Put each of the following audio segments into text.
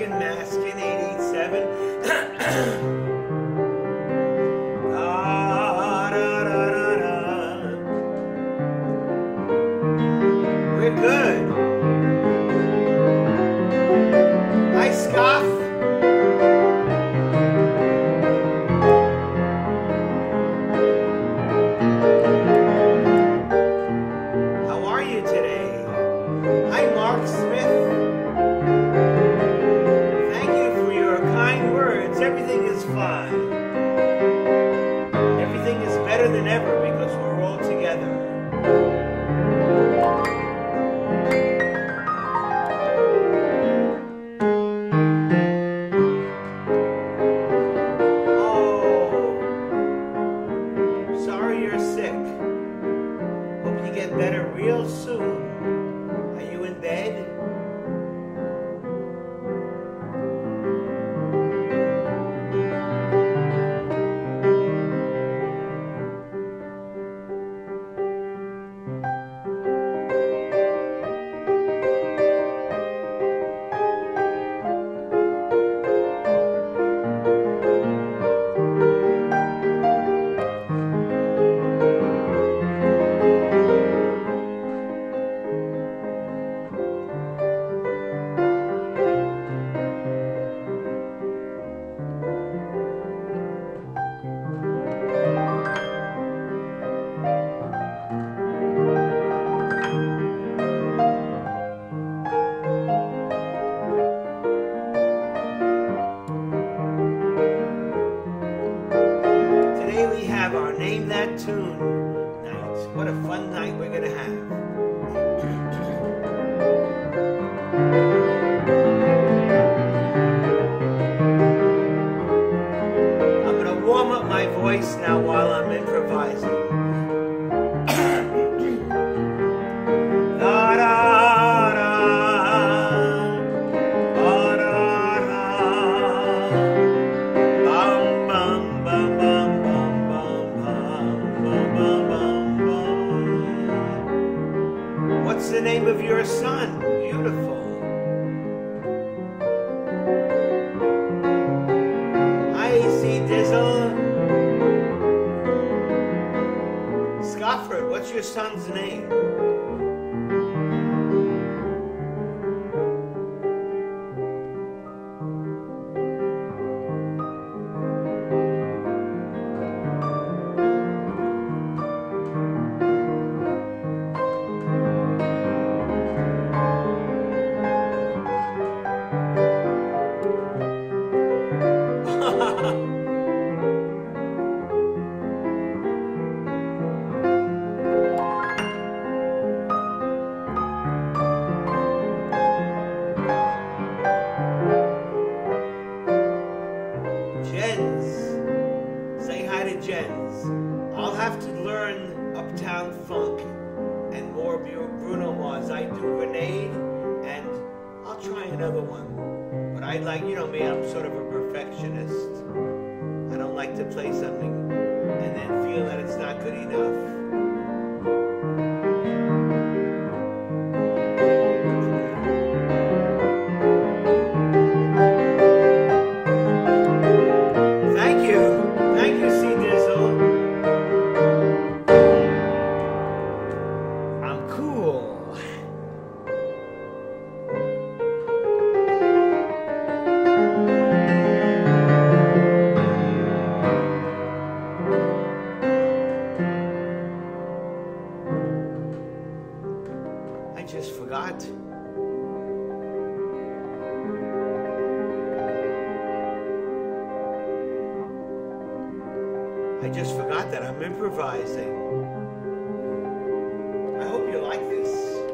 Maskin 887. We're good. Hi, Scoff. How are you today? Hi, Mark Smith. Thank you for your kind words. Everything is fine. Everything is better than ever because we're all together. Better real soon. Are you in bed? We have our Name That Tune night. What a fun night we're going to have. I'm going to warm up my voice now while I'm improvising. What's the name of your son? Beautiful. Hi, C. Dizzle. Scofford, what's your son's name? Say hi to Jens. I'll have to learn Uptown Funk and more Bruno Mars. I do Grenade, and I'll try another one. But I like, you know me, I'm sort of a perfectionist. I don't like to play something and then feel that it's not good enough. I just forgot. I just forgot that I'm improvising. I hope you like this.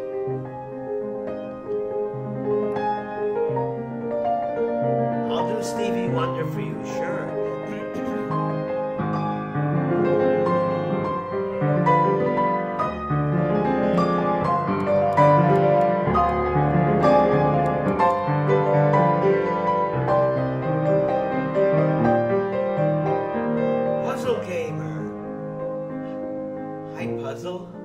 I'll do Stevie Wonder for you, sure. Puzzle gamer. Hi, puzzle.